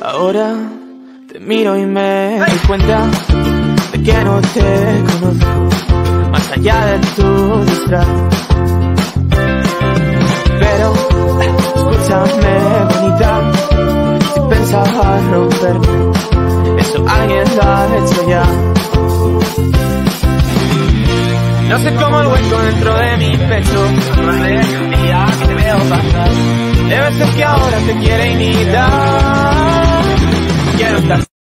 Ahora te miro y me doy cuenta de que no te conozco más allá de tu disfraz. Pero escúchame, bonita, si pensabas romperme, eso alguien lo ha hecho ya. No sé cómo el hueco dentro de mi pecho arde el día que te veo pasar. Debe ser que ahora te quiere imitar. Quiero estar